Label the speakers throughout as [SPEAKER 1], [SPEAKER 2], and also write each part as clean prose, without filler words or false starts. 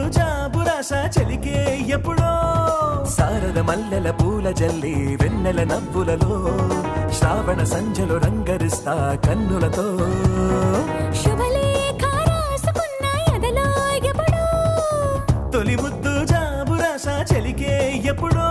[SPEAKER 1] జాబురాశ చెలికే ఎప్పుడో సారద మల్లెల పూల జల్లి వెన్నెల నవ్వులలో శ్రావణ సంధ్యలో రంగరిస్తా కన్నులతో
[SPEAKER 2] శుభలేఖ రాసుకున్న ఎదలో ఎప్పుడో
[SPEAKER 1] తొలి ముద్దు జాబురాశ చెలికే ఎప్పుడో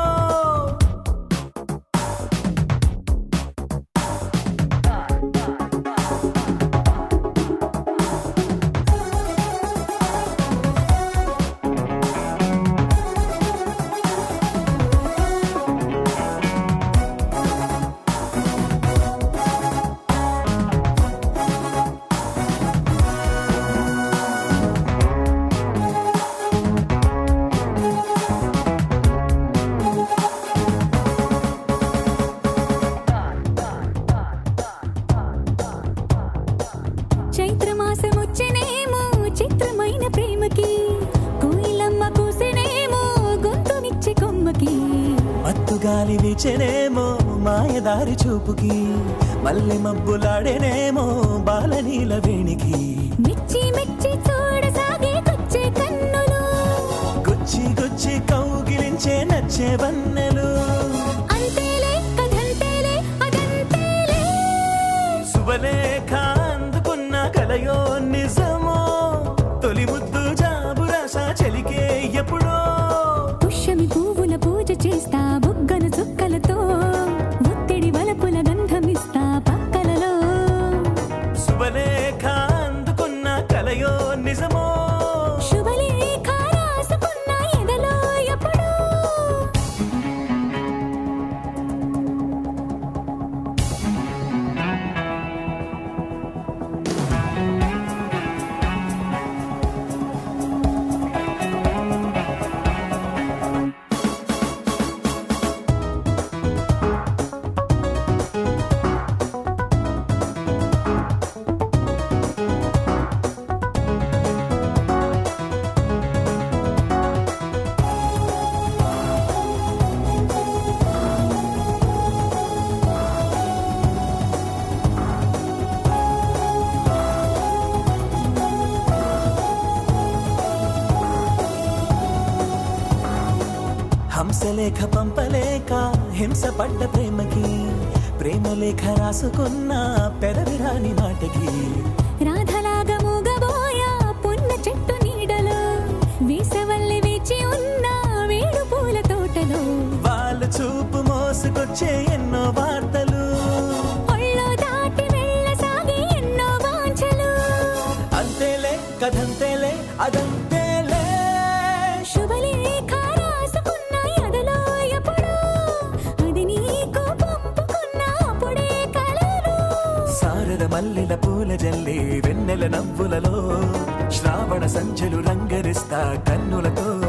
[SPEAKER 2] చైత్రమాసమొచ్చినేమో చిత్రమైన ప్రేమకి కోయిలమ్మ కూసినేమో గొంతునిచ్చే కొమ్మకి
[SPEAKER 1] మత్తు గాలి వీచెనేమో మాయదారి చూపుకి మల్లె మబ్బులాడేనేమో బాలనీల వేణికి
[SPEAKER 2] మెచ్చి మెచ్చి చూడసాగే కొచ్చే కన్నులు
[SPEAKER 1] గుచ్చి గుచ్చి కౌగిలించే నచ్చే వన్నెలు
[SPEAKER 2] అంతేలే కథంతేలే అదంతేలే
[SPEAKER 1] శుభలేఖ అందుకున్న కలయో నిజమో తొలి ముద్దు జాబురాశ చెలికే ఎప్పుడో
[SPEAKER 2] పుష్యమి పువ్వుల పూజ చేస్తా బుగ్గన చుక్కలతో ఒత్తిడి వలపుల గంధమిస్తా పక్కలలో
[SPEAKER 1] శుభలేఖ అందుకున్న కలయో నిజమో
[SPEAKER 2] శుభలేఖ రాసుకున్న ఎదలో ఎప్పుడో
[SPEAKER 1] హంసలేఖ పంపలేక హింస పడ్డ ప్రేమకి ప్రేమలేఖ రాసుకున్న పెదవి రాని మాటకి
[SPEAKER 2] రాధలాగా మూగబోయా పున్న చెట్టు నీడలో వేసవల్లి వేచి ఉన్న వేడు పూల తోటలో
[SPEAKER 1] వాళ్ళు చూపు మోసుకొచ్చే ఎన్నో వార్తలు
[SPEAKER 2] ఒళ్ళో దాటి వెళ్ళసాగే ఎన్నో వాంఛలు
[SPEAKER 1] అంతేలే కథంతేలే అదంతేలే
[SPEAKER 2] శుభలేఖ రాసుకున్న ఎదలో ఎప్పుడో అది నీకు పంపుకున్న అప్పుడే కలలు
[SPEAKER 1] సారద మల్లెల పూల జల్లి వెన్నెల నవ్వులలో శ్రావణ సంధ్యలు రంగరిస్తా కన్నులతో